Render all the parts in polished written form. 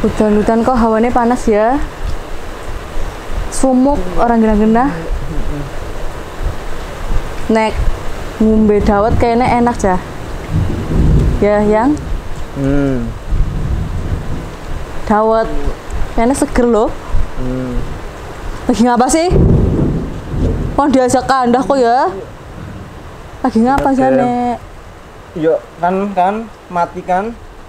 Hutan-hutan kok hawanya panas ya. Sumuk orang genah-genah. Nek ngombe dawet kayaknya enak ya. Ya, yang dawet kayaknya seger loh. Lagi ngapa sih? Mau diajak kandah kok ya? Lagi ngapa sih, Nek? Yuk, kan mati kan.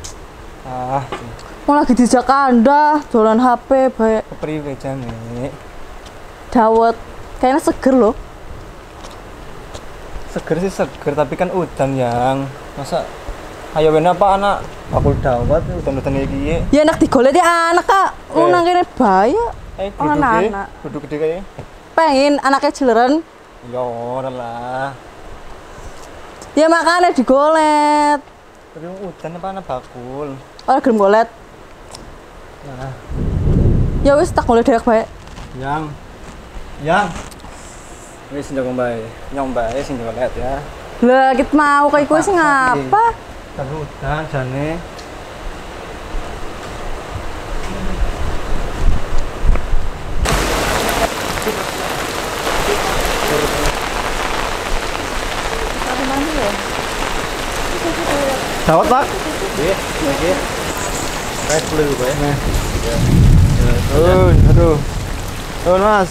Mau lagi diajak kandah, jualan HP baik. Kepriwe jane. Dawet kayaknya seger loh. Seger sih seger, tapi kan udan yang. Masa ayo ben apa anak? Aku dawet udan-udan iki. Ya enak digolek ya anak Kak. Lu nang kene bahaya. Anak-anak. Duduk gede kayak. Pengen anaknya jeleran. Ya ora lah. Ya makanya digolet. Tapi udan apa anak bakul. Ora gelem golet. Nah, Ya wis tak golet dewek bae. Yang. Wis njong bae. Nyong bae sing golet ya. Lah kit mau kayak kowe sing ngapa? Tapi udan jane. Dawet, Pak. Nggih, nggih. Red blue, Pak. Nah. Aduh. Oh, Mas.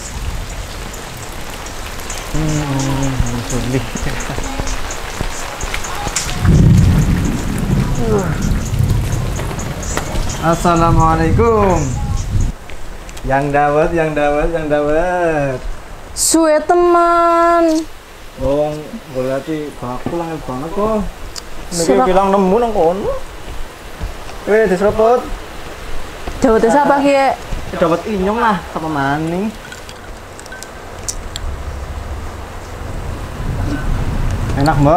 Sulit. Assalamualaikum. Yang dawet. Suwe teman. Wong berarti bakul angel banget kok. Nek Serak. bilang nemu nang kono. Diseruput. Dawet siapa ki? Dapat inyong lah sama maning. Enak, Mbak.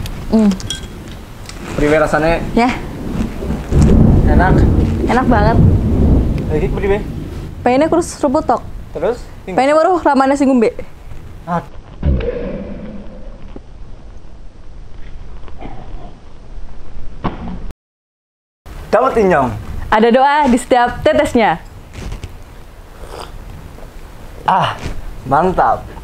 Priwe rasane? Ya, Enak. enak banget. Iki priwe? Pengennya kurus seruput tok. Terus? Pengennya baru ramane sing ngombe. Dapat inyong. Ada doa di setiap tetesnya. Mantap.